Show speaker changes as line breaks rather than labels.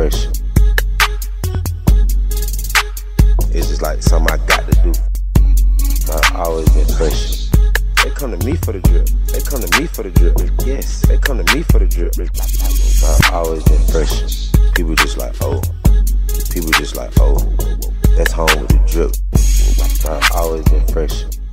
fresh. It's just like something I got to do. I've always been fresh. They come to me for the drip. They come to me for the drip. Yes, they come to me for the drip. I've always been fresh. People just like, oh. People just like, oh. That's home with the drip. I've always been fresh.